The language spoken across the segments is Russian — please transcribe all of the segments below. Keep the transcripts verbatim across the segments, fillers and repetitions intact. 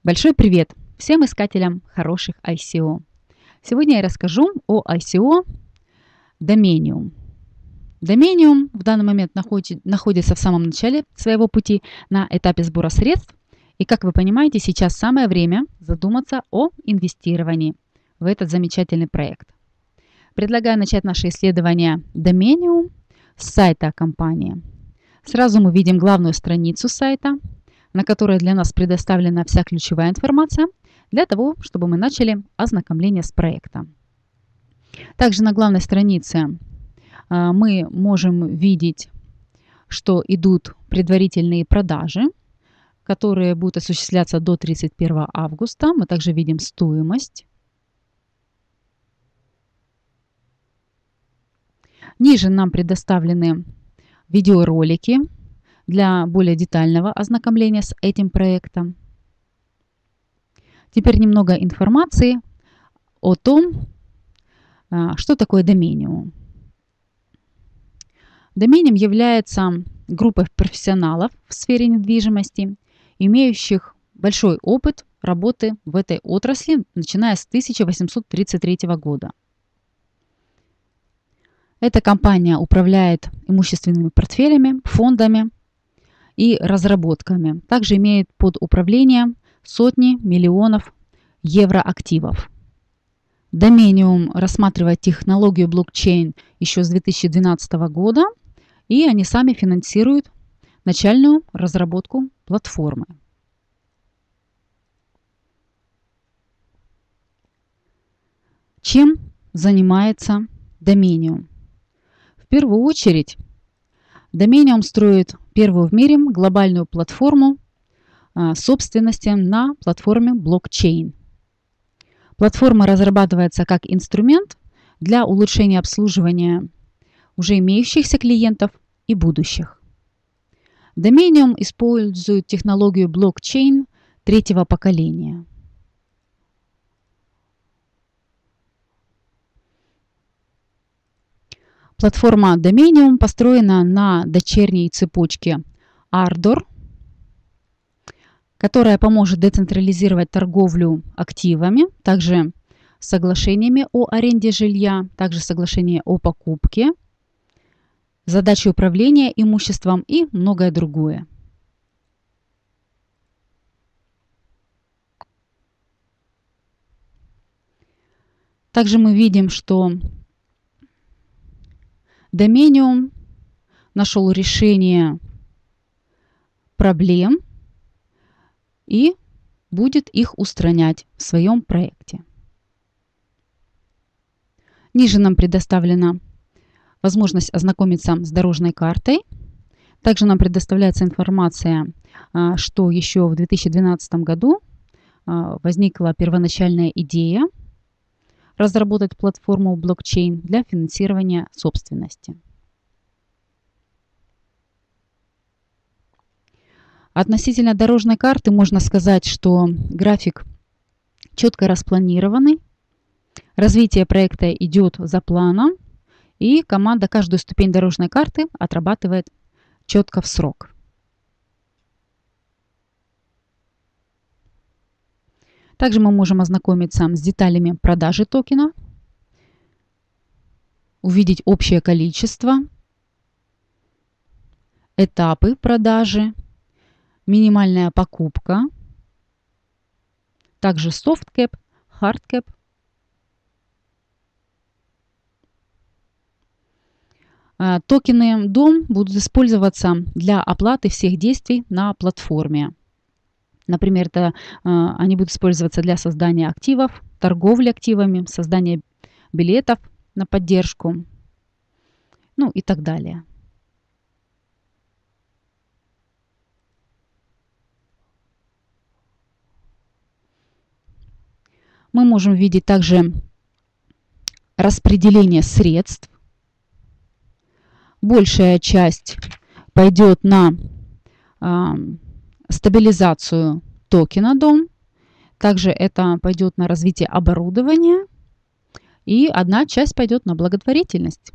Большой привет всем искателям хороших ай си о. Сегодня я расскажу о ай си о Dominium. Dominium в данный момент находит, находится в самом начале своего пути на этапе сбора средств. И, как вы понимаете, сейчас самое время задуматься о инвестировании в этот замечательный проект. Предлагаю начать наше исследование Dominium с сайта компании. Сразу мы видим главную страницу сайта, на которой для нас предоставлена вся ключевая информация для того, чтобы мы начали ознакомление с проектом. Также на главной странице мы можем видеть, что идут предварительные продажи, которые будут осуществляться до тридцать первого августа. Мы также видим стоимость. Ниже нам предоставлены видеоролики для более детального ознакомления с этим проектом. Теперь немного информации о том, что такое Dominium. Dominium является группой профессионалов в сфере недвижимости, имеющих большой опыт работы в этой отрасли, начиная с тысяча восемьсот тридцать третьего года. Эта компания управляет имущественными портфелями, фондами и разработками. Также имеет под управлением сотни миллионов евро активов. Dominium рассматривает технологию блокчейн еще с две тысячи двенадцатого года, и они сами финансируют начальную разработку платформы. Чем занимается Dominium? В первую очередь, Dominium строит первую в мире глобальную платформу собственности на платформе блокчейн. Платформа разрабатывается как инструмент для улучшения обслуживания уже имеющихся клиентов и будущих. Dominium использует технологию блокчейн третьего поколения. Платформа Dominium построена на дочерней цепочке Ardor, которая поможет децентрализировать торговлю активами, также соглашениями о аренде жилья, также соглашение о покупке, задачи управления имуществом и многое другое. Также мы видим, что Dominium нашел решение проблем и будет их устранять в своем проекте. Ниже нам предоставлена возможность ознакомиться с дорожной картой. Также нам предоставляется информация, что еще в две тысячи двенадцатом году возникла первоначальная идея разработать платформу блокчейн для финансирования собственности. Относительно дорожной карты можно сказать, что график четко распланированный, развитие проекта идет за планом, и команда каждую ступень дорожной карты отрабатывает четко в срок. Также мы можем ознакомиться с деталями продажи токена, увидеть общее количество, этапы продажи, минимальная покупка, также soft cap, hard cap. Токены дом будут использоваться для оплаты всех действий на платформе. Например, это, они будут использоваться для создания активов, торговли активами, создания билетов на поддержку, ну и так далее. Мы можем видеть также распределение средств. Большая часть пойдет на э, стабилизацию токена дом. Также это пойдет на развитие оборудования. И одна часть пойдет на благотворительность.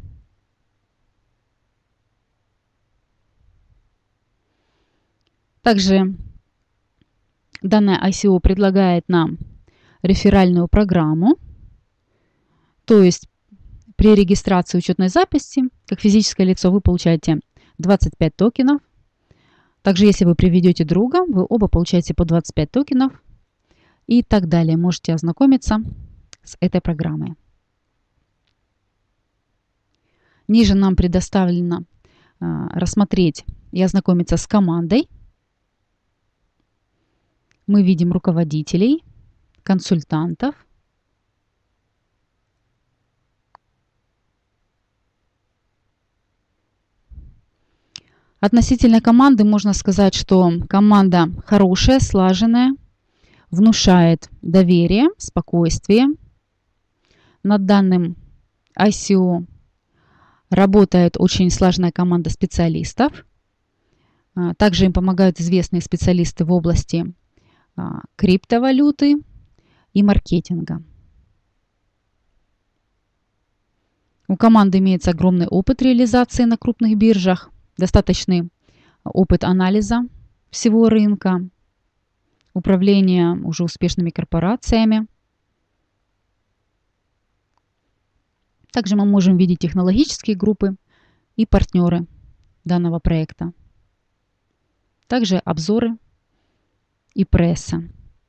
Также Данное ай си о предлагает нам реферальную программу, то есть при регистрации учетной записи, как физическое лицо, вы получаете двадцать пять токенов. Также, если вы приведете друга, вы оба получаете по двадцать пять токенов и так далее. Можете ознакомиться с этой программой. Ниже нам предоставлено а, рассмотреть и ознакомиться с командой. Мы видим руководителей, консультантов. Относительно команды можно сказать, что команда хорошая, слаженная, внушает доверие, спокойствие. Над данным ай си о работает очень слаженная команда специалистов. Также им помогают известные специалисты в области криптовалюты и маркетинга. У команды имеется огромный опыт реализации на крупных биржах, достаточный опыт анализа всего рынка, управления уже успешными корпорациями. Также мы можем видеть технологические группы и партнеры данного проекта. Также обзоры и пресса.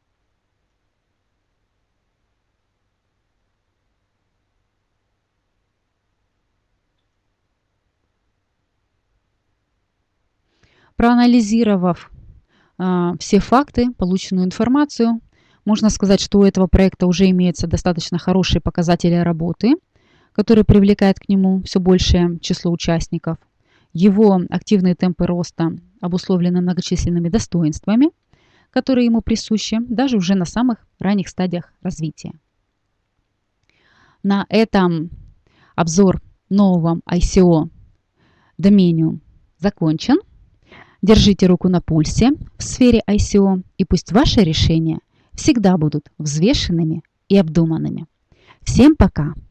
Проанализировав э, все факты, полученную информацию, можно сказать, что у этого проекта уже имеются достаточно хорошие показатели работы, которые привлекают к нему все большее число участников. Его активные темпы роста обусловлены многочисленными достоинствами, которые ему присущи даже уже на самых ранних стадиях развития. На этом обзор нового ай си о Dominium закончен. Держите руку на пульсе в сфере ай си о, и пусть ваши решения всегда будут взвешенными и обдуманными. Всем пока!